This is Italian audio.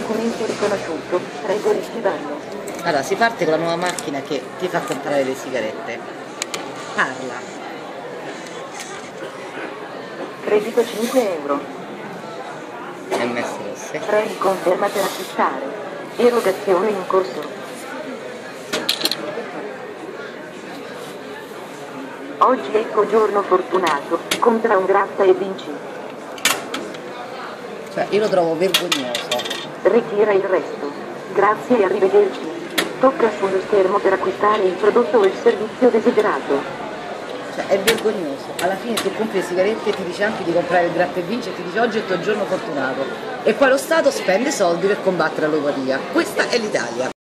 documento riconosciuto, prego riceverlo. Allora, si parte con la nuova macchina che ti fa comprare le sigarette. Parla. Credito 5 euro. MSS. Premi conferma per acquistare. Erogazione in corso. Oggi è il tuo giorno fortunato, compra un gratta e vinci. Cioè, io lo trovo vergognoso. Ritira il resto. Grazie e arrivederci. Tocca sullo schermo per acquistare il prodotto o il servizio desiderato. Cioè, è vergognoso. Alla fine tu compri le sigarette e ti dice anche di comprare il gratta e vinci e ti dice oggi è il tuo giorno fortunato. E poi lo Stato spende soldi per combattere la ludopatia. Questa è l'Italia.